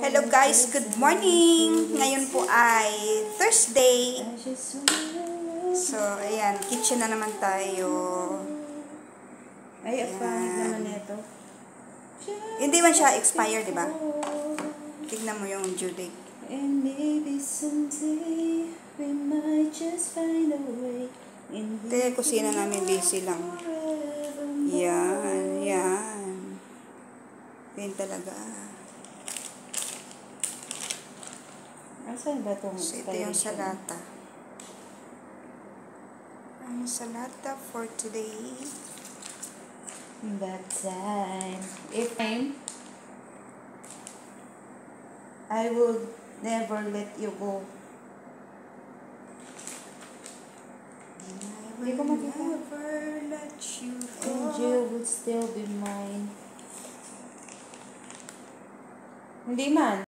Hello guys, good morning! Ngayon po ay Thursday. So, ayan, kitchen na naman tayo. Ay, pangit naman ito. Hindi man siya expired, di ba? Tignan mo yung due date. And maybe someday we might just find a way. Ito, kusina namin, busy lang. Yan, yan. Yan talaga. Asan ba itong So, ito yung salata. Ang salata for today. That time, if I would never let you go. I will never let you go. And you would still be mine. Hindi man.